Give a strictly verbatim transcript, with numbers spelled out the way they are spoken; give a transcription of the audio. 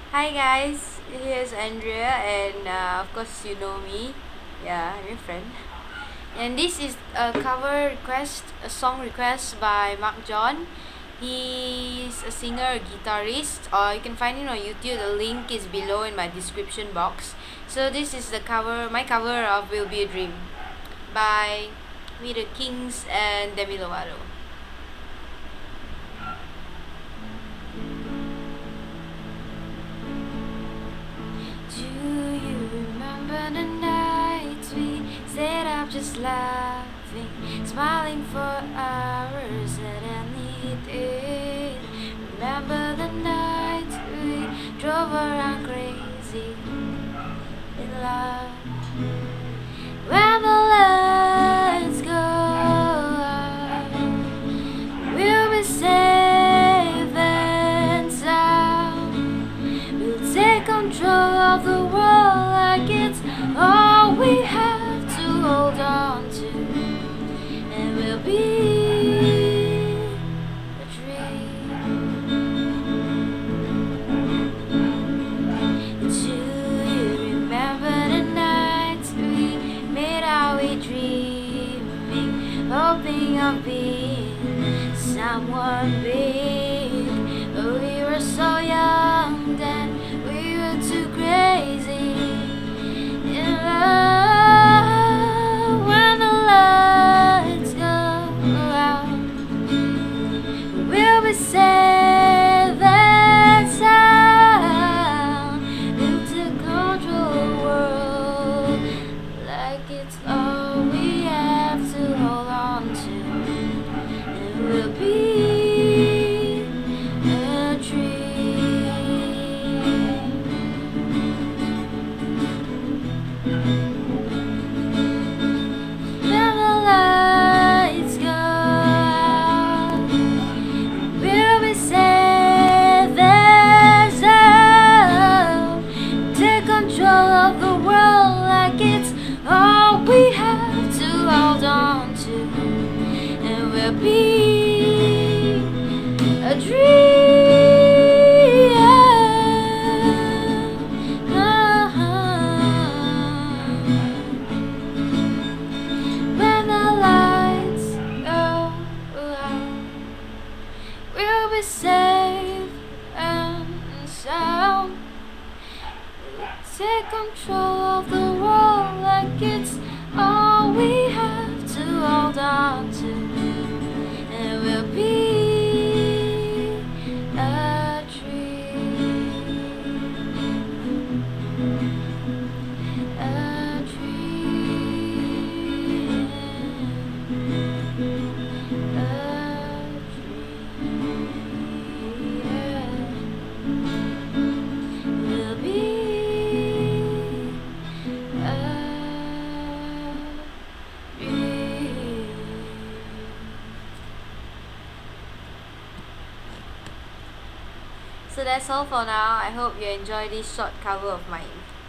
Hi guys, here's Andrea, and uh, of course you know me. Yeah, I'm your friend. And this is a cover request, a song request by MARC JON. He's a singer, a guitarist. Uh, you can find him on YouTube. The link is below in my description box. So this is the cover, my cover of "Will Be a Dream" by We the Kings and Demi Lovato. Do you remember the nights we stayed up just laughing, smiling for hours and endly did? Remember the nights we drove around crazy in love? When the lights go out, we'll be safe and sound. We'll take control of the world like it's all we have to hold on to, and we'll be a dream. Do you remember the nights we made our way dreaming, hoping of being someone big? Oh, we were so young then, we were too crazy in love. When the lights go out, we'll be safe and sound. We'll take control of the world like it's all we have to hold on to, and we'll be a dream. When the lights go out, we'll be safe and sound. Take control of the world like it's all we have to hold on to, and we'll be a dream. When the lights go out, we'll be safe and sound. We'll take control of the world like it's all we have to hold on to, and we'll be a dream. A dream. A dream. We'll be a dream. So that's all for now. I hope you enjoy this short cover of mine.